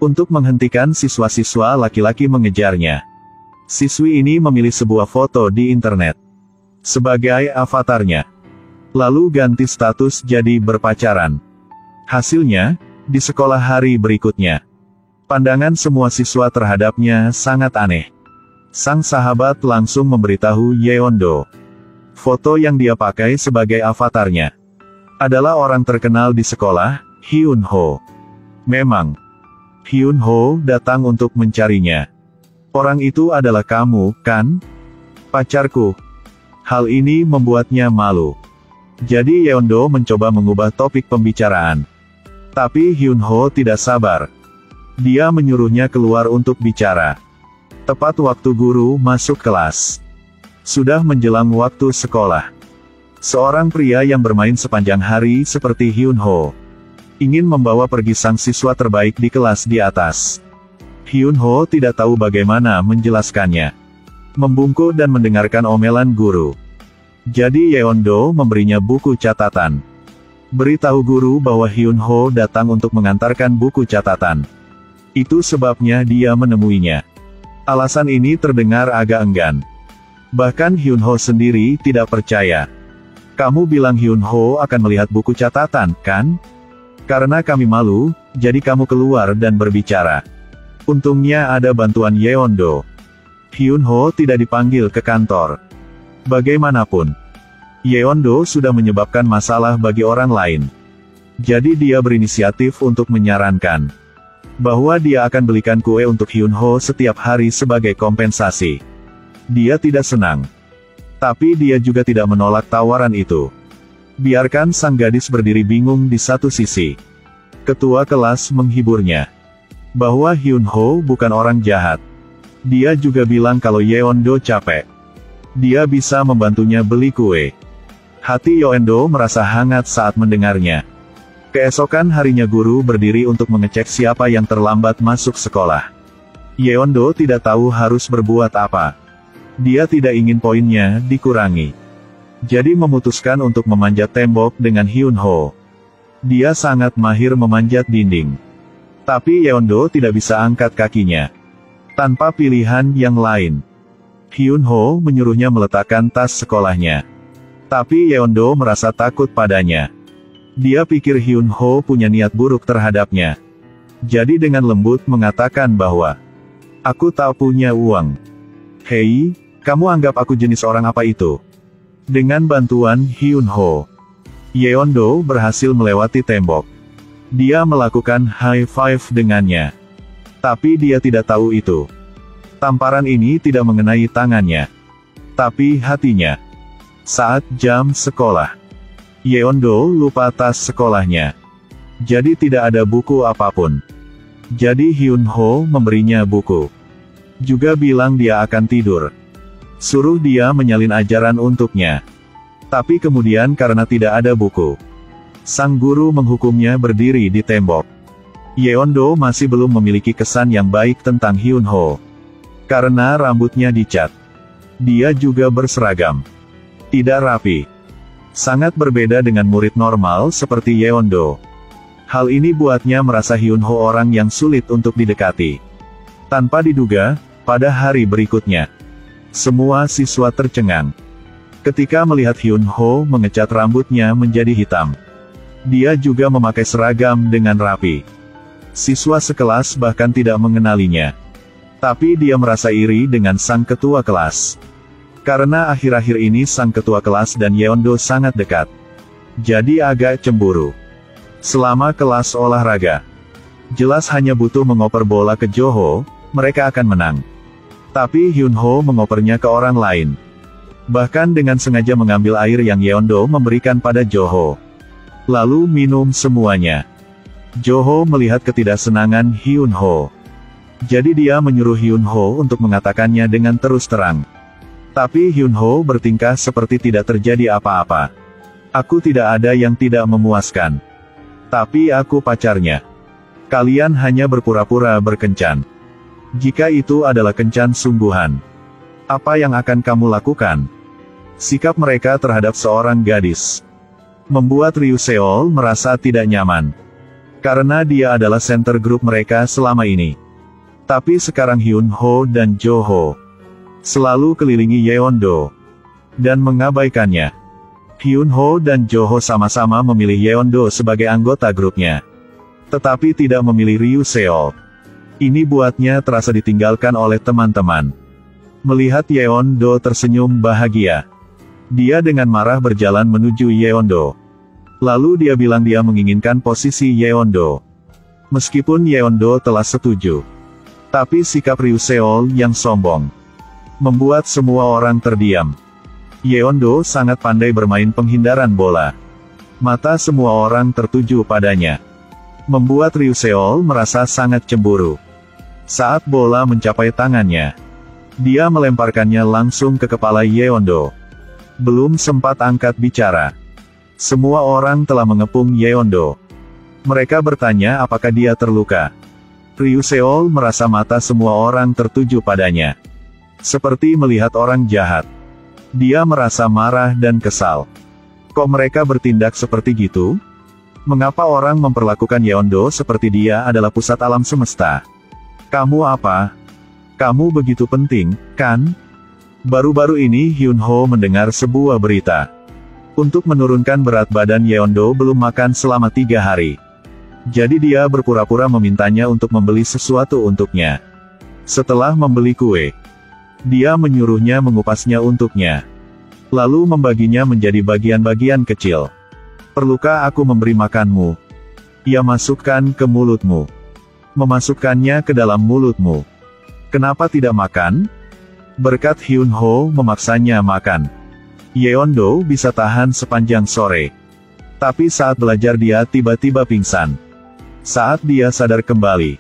Untuk menghentikan siswa-siswa laki-laki mengejarnya, siswi ini memilih sebuah foto di internet sebagai avatarnya. Lalu ganti status jadi berpacaran. Hasilnya, di sekolah hari berikutnya, pandangan semua siswa terhadapnya sangat aneh. Sang sahabat langsung memberitahu Yeondo. Foto yang dia pakai sebagai avatarnya adalah orang terkenal di sekolah, Hyunho. Memang, Hyunho datang untuk mencarinya. Orang itu adalah kamu, kan? Pacarku. Hal ini membuatnya malu. Jadi Yeondo mencoba mengubah topik pembicaraan. Tapi Hyunho tidak sabar. Dia menyuruhnya keluar untuk bicara. Tepat waktu guru masuk kelas. Sudah menjelang waktu sekolah. Seorang pria yang bermain sepanjang hari seperti Hyunho ingin membawa pergi sang siswa terbaik di kelas di atas. Hyunho tidak tahu bagaimana menjelaskannya. Membungkuk dan mendengarkan omelan guru. Jadi Yeondo memberinya buku catatan. Beritahu guru bahwa Hyunho datang untuk mengantarkan buku catatan. Itu sebabnya dia menemuinya. Alasan ini terdengar agak enggan. Bahkan Hyunho sendiri tidak percaya. Kamu bilang Hyunho akan melihat buku catatan, kan? Karena kami malu, jadi kamu keluar dan berbicara. Untungnya ada bantuan Yeondo. Hyunho tidak dipanggil ke kantor. Bagaimanapun, Yeondo sudah menyebabkan masalah bagi orang lain. Jadi dia berinisiatif untuk menyarankan bahwa dia akan belikan kue untuk Hyunho setiap hari sebagai kompensasi. Dia tidak senang. Tapi dia juga tidak menolak tawaran itu. Biarkan sang gadis berdiri bingung di satu sisi. Ketua kelas menghiburnya bahwa Hyunho bukan orang jahat. Dia juga bilang kalau Yeondo capek, dia bisa membantunya beli kue. Hati Yeondo merasa hangat saat mendengarnya. Keesokan harinya guru berdiri untuk mengecek siapa yang terlambat masuk sekolah. Yeondo tidak tahu harus berbuat apa. Dia tidak ingin poinnya dikurangi. Jadi memutuskan untuk memanjat tembok dengan Hyunho. Dia sangat mahir memanjat dinding. Tapi Yeondo tidak bisa angkat kakinya. Tanpa pilihan yang lain, Hyunho menyuruhnya meletakkan tas sekolahnya. Tapi Yeondo merasa takut padanya. Dia pikir Hyunho punya niat buruk terhadapnya. Jadi dengan lembut mengatakan bahwa, aku tak punya uang. Hei, kamu anggap aku jenis orang apa itu? Dengan bantuan Hyunho, Yeondo berhasil melewati tembok. Dia melakukan high five dengannya. Tapi dia tidak tahu itu. Tamparan ini tidak mengenai tangannya, tapi hatinya. Saat jam sekolah, Yeondo lupa tas sekolahnya. Jadi tidak ada buku apapun. Jadi Hyunho memberinya buku. Juga bilang dia akan tidur. Suruh dia menyalin ajaran untuknya. Tapi kemudian karena tidak ada buku, sang guru menghukumnya berdiri di tembok. Yeondo masih belum memiliki kesan yang baik tentang Hyunho. Karena rambutnya dicat. Dia juga berseragam tidak rapi. Sangat berbeda dengan murid normal seperti Yeondo. Hal ini buatnya merasa Hyunho orang yang sulit untuk didekati. Tanpa diduga, pada hari berikutnya, semua siswa tercengang ketika melihat Hyunho mengecat rambutnya menjadi hitam. Dia juga memakai seragam dengan rapi. Siswa sekelas bahkan tidak mengenalinya. Tapi dia merasa iri dengan sang ketua kelas. Karena akhir-akhir ini sang ketua kelas dan Yeondo sangat dekat. Jadi agak cemburu. Selama kelas olahraga, jelas hanya butuh mengoper bola ke Joho, mereka akan menang. Tapi Hyunho mengopernya ke orang lain. Bahkan dengan sengaja mengambil air yang Yeondo memberikan pada Joho. Lalu minum semuanya. Joho melihat ketidaksenangan Hyunho. Jadi dia menyuruh Hyunho untuk mengatakannya dengan terus terang. Tapi Hyunho bertingkah seperti tidak terjadi apa-apa. Aku tidak ada yang tidak memuaskan. Tapi aku pacarnya. Kalian hanya berpura-pura berkencan. Jika itu adalah kencan sungguhan, apa yang akan kamu lakukan? Sikap mereka terhadap seorang gadis membuat Ryu Seol merasa tidak nyaman. Karena dia adalah center grup mereka selama ini. Tapi sekarang Hyun Ho dan Jo Ho selalu kelilingi Yeon-do dan mengabaikannya. Hyun Ho dan Jo Ho sama-sama memilih Yeon-do sebagai anggota grupnya, tetapi tidak memilih Ryu Seol. Ini buatnya terasa ditinggalkan oleh teman-teman. Melihat Yeon-do tersenyum bahagia, dia dengan marah berjalan menuju Yeon-do. Lalu dia bilang dia menginginkan posisi Yeon-do. Meskipun Yeon-do telah setuju, tapi sikap Ryu Seol yang sombong membuat semua orang terdiam. Yeon-do sangat pandai bermain penghindaran bola. Mata semua orang tertuju padanya, membuat Ryu Seol merasa sangat cemburu. Saat bola mencapai tangannya, dia melemparkannya langsung ke kepala Yeon-do. Belum sempat angkat bicara, semua orang telah mengepung Yeon-do. Mereka bertanya apakah dia terluka. Ryu Seol merasa mata semua orang tertuju padanya, seperti melihat orang jahat. Dia merasa marah dan kesal. Kok mereka bertindak seperti gitu? Mengapa orang memperlakukan Yeon-do seperti dia adalah pusat alam semesta? Kamu apa? Kamu begitu penting, kan? Baru-baru ini Hyun Ho mendengar sebuah berita. Untuk menurunkan berat badan Yeon-do belum makan selama 3 hari. Jadi dia berpura-pura memintanya untuk membeli sesuatu untuknya. Setelah membeli kue, dia menyuruhnya mengupasnya untuknya, lalu membaginya menjadi bagian-bagian kecil. Perlukah aku memberi makanmu? Ia masukkan ke mulutmu. Memasukkannya ke dalam mulutmu. Kenapa tidak makan? Berkat Hyun Ho memaksanya makan, Yeon-do bisa tahan sepanjang sore. Tapi saat belajar dia tiba-tiba pingsan. Saat dia sadar kembali,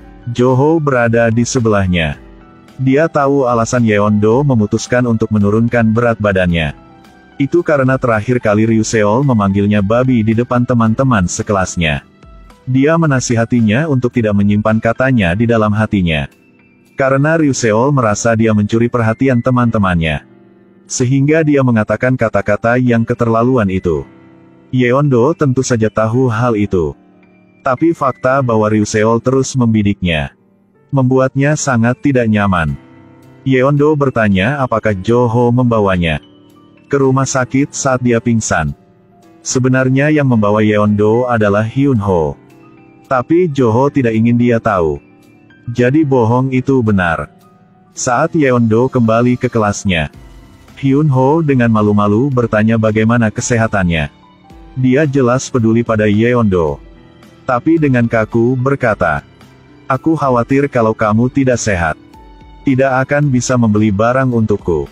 Jo Ho berada di sebelahnya. Dia tahu alasan Yeon-do memutuskan untuk menurunkan berat badannya. Itu karena terakhir kali Ryu Seol memanggilnya babi di depan teman-teman sekelasnya. Dia menasihatinya untuk tidak menyimpan katanya di dalam hatinya. Karena Ryu Seol merasa dia mencuri perhatian teman-temannya, sehingga dia mengatakan kata-kata yang keterlaluan itu. Yeon-do tentu saja tahu hal itu. Tapi fakta bahwa Ryu Seol terus membidiknya membuatnya sangat tidak nyaman. Yeon-do bertanya apakah Jo Ho membawanya ke rumah sakit saat dia pingsan. Sebenarnya yang membawa Yeon-do adalah Hyun Ho. Tapi Jo Ho tidak ingin dia tahu. Jadi bohong itu benar. Saat Yeon-do kembali ke kelasnya, Hyun Ho dengan malu-malu bertanya bagaimana kesehatannya. Dia jelas peduli pada Yeon-do, tapi dengan kaku berkata, "Aku khawatir kalau kamu tidak sehat, tidak akan bisa membeli barang untukku."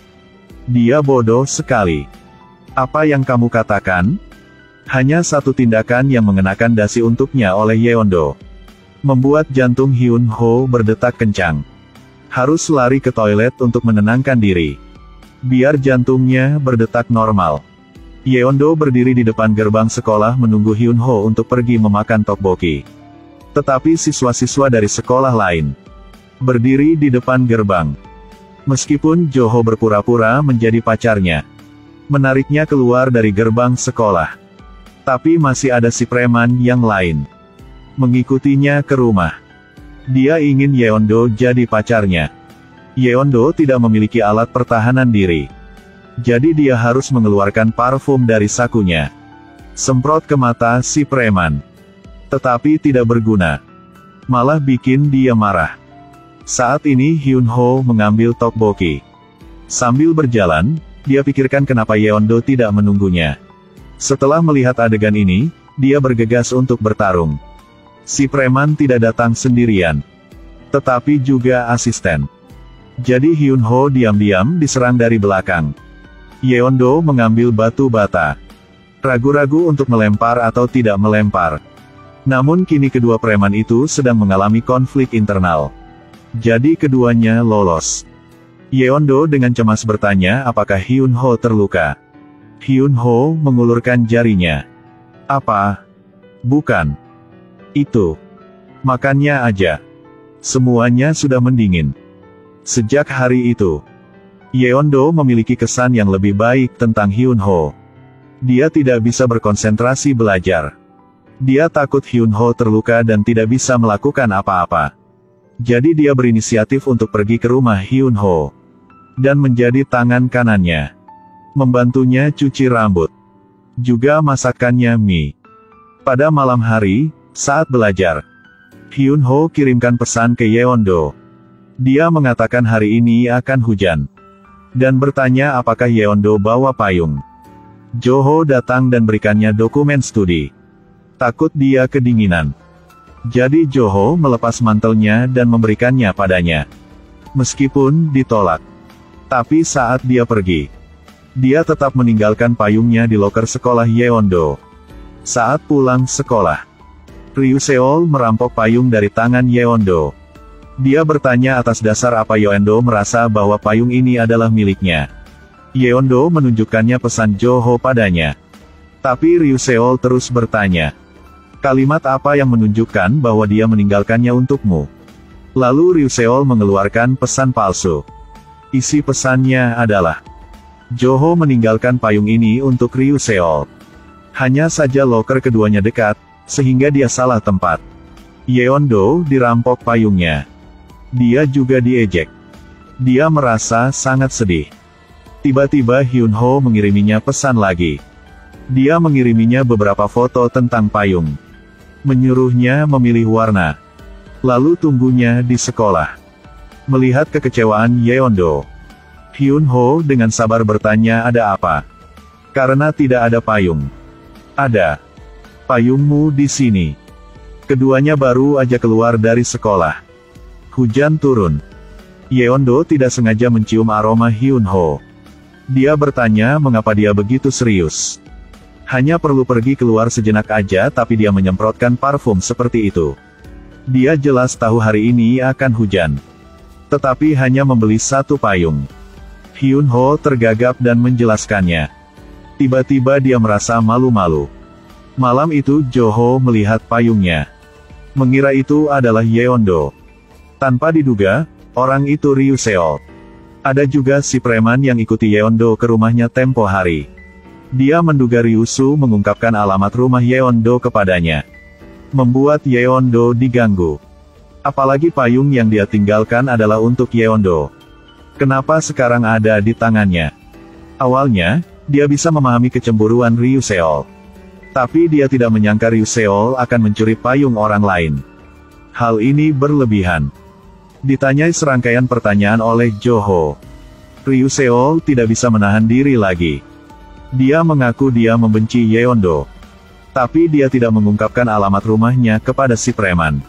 Dia bodoh sekali. Apa yang kamu katakan? Hanya satu tindakan yang mengenakan dasi untuknya oleh Yeon-do membuat jantung Hyun Ho berdetak kencang. Harus lari ke toilet untuk menenangkan diri, biar jantungnya berdetak normal. Yeon-do berdiri di depan gerbang sekolah menunggu Hyun Ho untuk pergi memakan tteokbokki. Tetapi siswa-siswa dari sekolah lain berdiri di depan gerbang. Meskipun Jo Ho berpura-pura menjadi pacarnya, menariknya keluar dari gerbang sekolah. Tapi masih ada si preman yang lain mengikutinya ke rumah. Dia ingin Yeon-do jadi pacarnya. Yeon-do tidak memiliki alat pertahanan diri, jadi dia harus mengeluarkan parfum dari sakunya, semprot ke mata si preman. Tetapi tidak berguna, malah bikin dia marah. Saat ini Hyun Ho mengambil tteokbokki. Sambil berjalan, dia pikirkan kenapa Yeon-do tidak menunggunya. Setelah melihat adegan ini, dia bergegas untuk bertarung. Si preman tidak datang sendirian, tetapi juga asisten. Jadi Hyun Ho diam-diam diserang dari belakang. Yeon-do mengambil batu bata, ragu-ragu untuk melempar atau tidak melempar. Namun kini kedua preman itu sedang mengalami konflik internal. Jadi keduanya lolos. Yeon-do dengan cemas bertanya apakah Hyun Ho terluka. Hyun Ho mengulurkan jarinya. Apa? Bukan. Itu. Makannya aja. Semuanya sudah mendingin. Sejak hari itu, Yeon-do memiliki kesan yang lebih baik tentang Hyun Ho. Dia tidak bisa berkonsentrasi belajar. Dia takut Hyun Ho terluka dan tidak bisa melakukan apa-apa. Jadi dia berinisiatif untuk pergi ke rumah Hyun Ho dan menjadi tangan kanannya, membantunya cuci rambut, juga masakannya mie. Pada malam hari, saat belajar, Hyun Ho kirimkan pesan ke Yeon-do. Dia mengatakan hari ini akan hujan, dan bertanya apakah Yeon-do bawa payung. Jo-ho datang dan berikannya dokumen studi. Takut dia kedinginan. Jadi Jo-ho melepas mantelnya dan memberikannya padanya. Meskipun ditolak. Tapi saat dia pergi, dia tetap meninggalkan payungnya di loker sekolah Yeon-do. Saat pulang sekolah, Ryu Seol merampok payung dari tangan Yeon-do. Dia bertanya atas dasar apa Yeon-do merasa bahwa payung ini adalah miliknya. Yeon-do menunjukkannya pesan Jo-ho padanya. Tapi Ryu Seol terus bertanya, kalimat apa yang menunjukkan bahwa dia meninggalkannya untukmu? Lalu Ryu Seol mengeluarkan pesan palsu. Isi pesannya adalah, Jo-ho meninggalkan payung ini untuk Ryu Seol. Hanya saja loker keduanya dekat, sehingga dia salah tempat. Yeon-do dirampok payungnya. Dia juga diejek. Dia merasa sangat sedih. Tiba-tiba Hyun Ho mengiriminya pesan lagi. Dia mengiriminya beberapa foto tentang payung. Menyuruhnya memilih warna. Lalu tunggunya di sekolah. Melihat kekecewaan Yeon-do, Hyun Ho dengan sabar bertanya ada apa. Karena tidak ada payung. Ada. Payungmu di sini. Keduanya baru aja keluar dari sekolah. Hujan turun. Yeon-do tidak sengaja mencium aroma Hyun Ho. Dia bertanya mengapa dia begitu serius. Hanya perlu pergi keluar sejenak aja tapi dia menyemprotkan parfum seperti itu. Dia jelas tahu hari ini akan hujan. Tetapi hanya membeli satu payung. Hyun Ho tergagap dan menjelaskannya. Tiba-tiba dia merasa malu-malu. Malam itu Jo-ho melihat payungnya. Mengira itu adalah Yeon-do. Tanpa diduga, orang itu Ryu Seol. Ada juga si preman yang ikuti Yeon-do ke rumahnya tempo hari. Dia menduga Ryu-su mengungkapkan alamat rumah Yeon-do kepadanya. Membuat Yeon-do diganggu. Apalagi payung yang dia tinggalkan adalah untuk Yeon-do. Kenapa sekarang ada di tangannya? Awalnya, dia bisa memahami kecemburuan Ryu Seol. Tapi dia tidak menyangka Ryu Seol akan mencuri payung orang lain. Hal ini berlebihan. Ditanyai serangkaian pertanyaan oleh Jo-ho. Ryu Seol tidak bisa menahan diri lagi. Dia mengaku dia membenci Yeon-do. Tapi dia tidak mengungkapkan alamat rumahnya kepada si preman.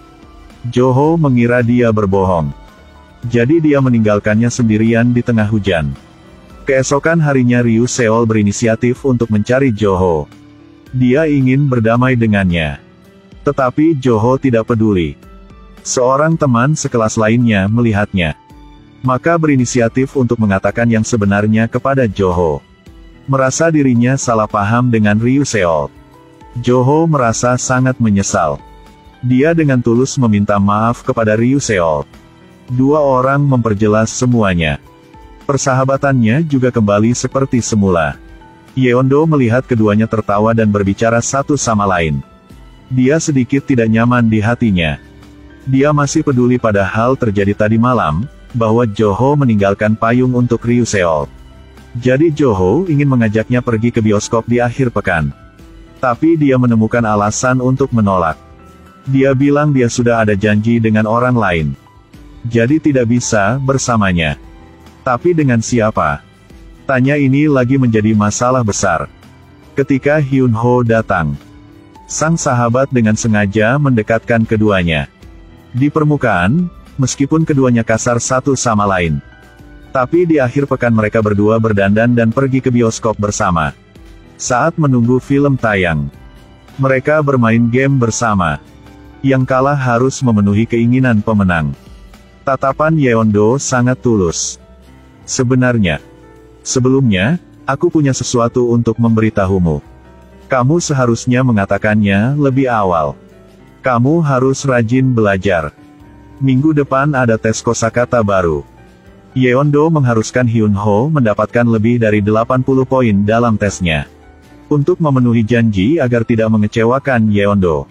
Jo-ho mengira dia berbohong. Jadi dia meninggalkannya sendirian di tengah hujan. Keesokan harinya Ryu Seol berinisiatif untuk mencari Jo-ho. Dia ingin berdamai dengannya. Tetapi Jo-ho tidak peduli. Seorang teman sekelas lainnya melihatnya. Maka berinisiatif untuk mengatakan yang sebenarnya kepada Jo-ho. Merasa dirinya salah paham dengan Ryu Seol. Jo-ho merasa sangat menyesal. Dia dengan tulus meminta maaf kepada Ryu Seol. Dua orang memperjelas semuanya. Persahabatannya juga kembali seperti semula. Yeon-do melihat keduanya tertawa dan berbicara satu sama lain. Dia sedikit tidak nyaman di hatinya. Dia masih peduli pada hal terjadi tadi malam, bahwa Jo-ho meninggalkan payung untuk Ryu Seol. Jadi Jo-ho ingin mengajaknya pergi ke bioskop di akhir pekan. Tapi dia menemukan alasan untuk menolak. Dia bilang dia sudah ada janji dengan orang lain. Jadi tidak bisa bersamanya. Tapi dengan siapa? Tanya ini lagi menjadi masalah besar. Ketika Hyun Ho datang, sang sahabat dengan sengaja mendekatkan keduanya. Di permukaan, meskipun keduanya kasar satu sama lain. Tapi di akhir pekan mereka berdua berdandan dan pergi ke bioskop bersama. Saat menunggu film tayang, mereka bermain game bersama. Yang kalah harus memenuhi keinginan pemenang. Tatapan Yeon-do sangat tulus. Sebenarnya, sebelumnya, aku punya sesuatu untuk memberitahumu. Kamu seharusnya mengatakannya lebih awal. Kamu harus rajin belajar. Minggu depan ada tes kosakata baru. Yeon-do mengharuskan Hyun Ho mendapatkan lebih dari 80 poin dalam tesnya. Untuk memenuhi janji agar tidak mengecewakan Yeondo,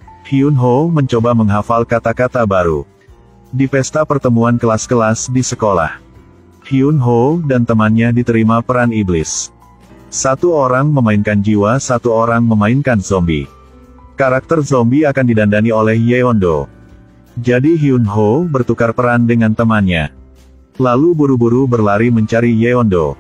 Hyunho mencoba menghafal kata-kata baru. Di pesta pertemuan kelas-kelas di sekolah, Hyunho dan temannya diterima peran iblis. Satu orang memainkan jiwa, satu orang memainkan zombie. Karakter zombie akan didandani oleh Yeondo. Jadi Hyunho bertukar peran dengan temannya, lalu buru-buru berlari mencari Yeondo.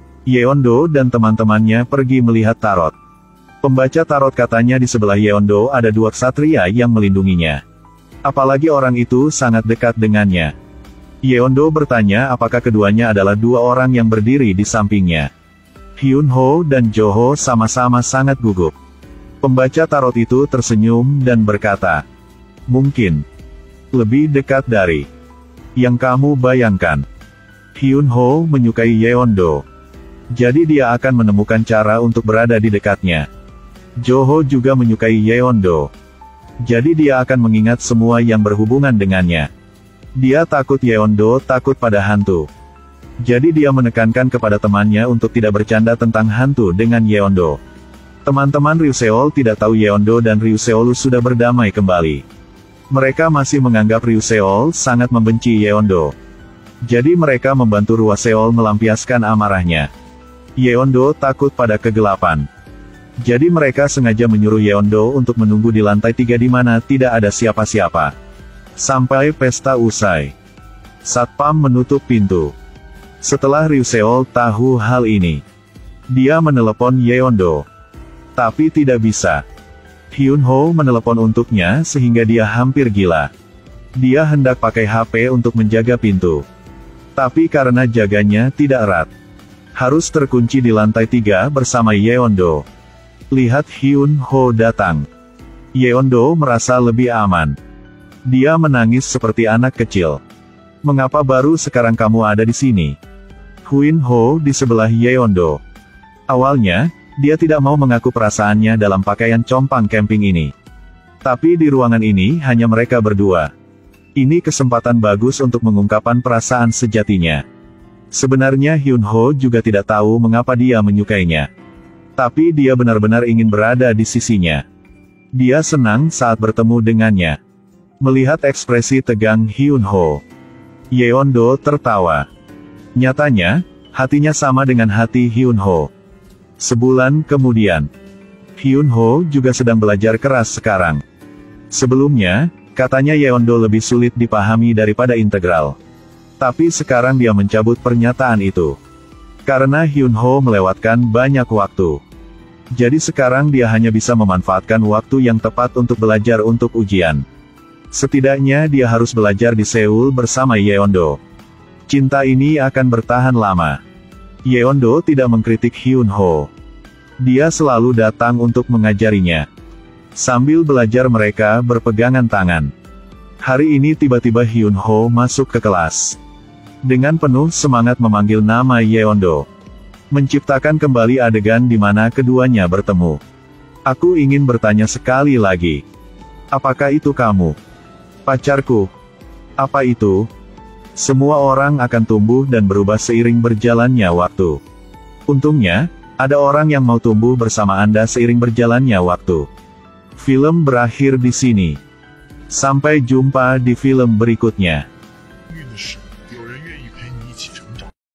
Yeondo dan teman-temannya pergi melihat tarot. Pembaca tarot katanya di sebelah Yeondo ada dua ksatria yang melindunginya. Apalagi orang itu sangat dekat dengannya. Yeondo bertanya apakah keduanya adalah dua orang yang berdiri di sampingnya. Hyunho dan Joho sama-sama sangat gugup. Pembaca tarot itu tersenyum dan berkata, "Mungkin lebih dekat dari yang kamu bayangkan." Hyunho menyukai Yeondo, jadi dia akan menemukan cara untuk berada di dekatnya. Joho juga menyukai Yeondo, jadi dia akan mengingat semua yang berhubungan dengannya. Dia takut Yeondo takut pada hantu, jadi dia menekankan kepada temannya untuk tidak bercanda tentang hantu dengan Yeondo. Teman-teman Ryuseol tidak tahu Yeondo dan Ryuseol sudah berdamai kembali. Mereka masih menganggap Ryuseol sangat membenci Yeondo, jadi mereka membantu Ryuseol melampiaskan amarahnya. Yeondo takut pada kegelapan, jadi mereka sengaja menyuruh Yeondo untuk menunggu di lantai 3 di mana tidak ada siapa-siapa. Sampai pesta usai, Satpam menutup pintu. Setelah Ryuseol tahu hal ini, dia menelepon Yeondo, tapi tidak bisa. Hyunho menelepon untuknya sehingga dia hampir gila. Dia hendak pakai HP untuk menjaga pintu, tapi karena jaganya tidak erat, harus terkunci di lantai 3 bersama Yeondo. Lihat Hyunho datang, Yeondo merasa lebih aman. Dia menangis seperti anak kecil. "Mengapa baru sekarang kamu ada di sini?" Hyunho di sebelah Yeondo. Awalnya, dia tidak mau mengaku perasaannya dalam pakaian compang camping ini. Tapi di ruangan ini hanya mereka berdua. Ini kesempatan bagus untuk mengungkapkan perasaan sejatinya. Sebenarnya Hyunho juga tidak tahu mengapa dia menyukainya. Tapi dia benar-benar ingin berada di sisinya. Dia senang saat bertemu dengannya. Melihat ekspresi tegang Hyunho, Yeondo tertawa. Nyatanya, hatinya sama dengan hati Hyunho. Sebulan kemudian, Hyunho juga sedang belajar keras sekarang. Sebelumnya, katanya Yeondo lebih sulit dipahami daripada integral. Tapi sekarang dia mencabut pernyataan itu. Karena Hyunho melewatkan banyak waktu. Jadi sekarang dia hanya bisa memanfaatkan waktu yang tepat untuk belajar untuk ujian. Setidaknya dia harus belajar di Seoul bersama Yeondo. Cinta ini akan bertahan lama. Yeondo tidak mengkritik Hyunho. Dia selalu datang untuk mengajarinya. Sambil belajar mereka berpegangan tangan. Hari ini tiba-tiba Hyunho masuk ke kelas. Dengan penuh semangat memanggil nama Yeondo. Menciptakan kembali adegan di mana keduanya bertemu. "Aku ingin bertanya sekali lagi. Apakah itu kamu? Pacarku?" "Apa itu?" Semua orang akan tumbuh dan berubah seiring berjalannya waktu. Untungnya, ada orang yang mau tumbuh bersama Anda seiring berjalannya waktu. Film berakhir di sini. Sampai jumpa di film berikutnya.